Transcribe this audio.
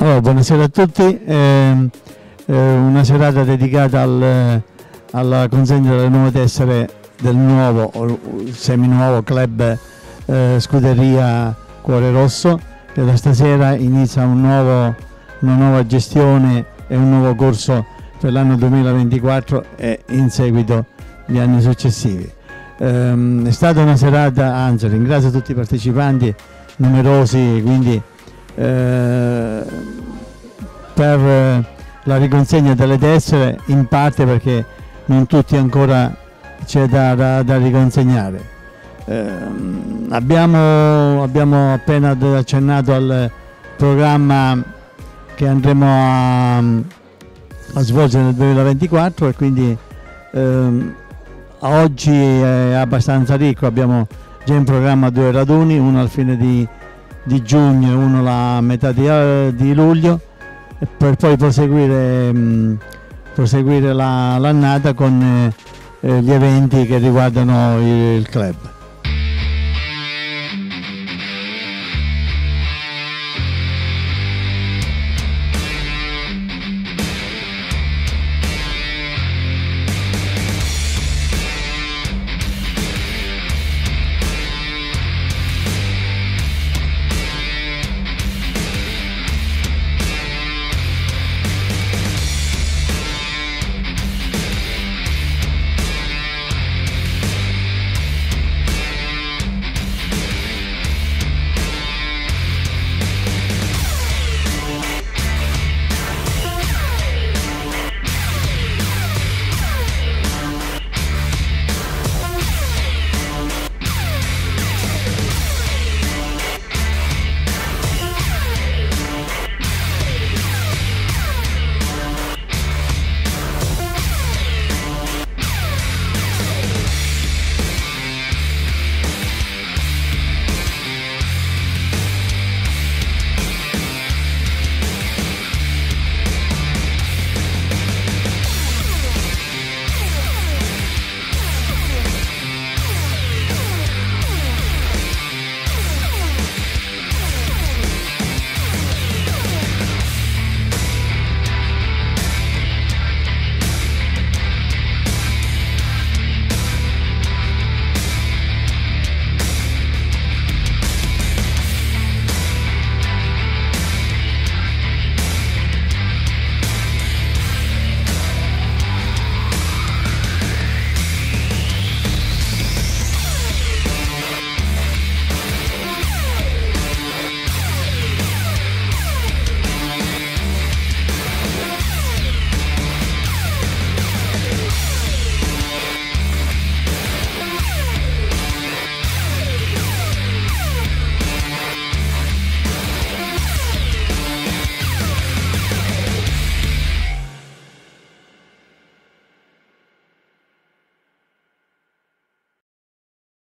Allora, buonasera a tutti, una serata dedicata alla consegna delle nuove tessere del nuovo o seminuovo club Scuderia Cuore Rosso, che da stasera inizia una nuova gestione e un nuovo corso per l'anno 2024 e in seguito gli anni successivi. È stata una serata, anzi ringrazio tutti i partecipanti numerosi, quindi per la riconsegna delle tessere, in parte perché non tutti ancora c'è da riconsegnare. Abbiamo appena accennato al programma che andremo a svolgere nel 2024 e quindi oggi è abbastanza ricco. Abbiamo già in programma 2 raduni, uno al fine di giugno e uno la metà di luglio, per poi proseguire l'annata con gli eventi che riguardano il club.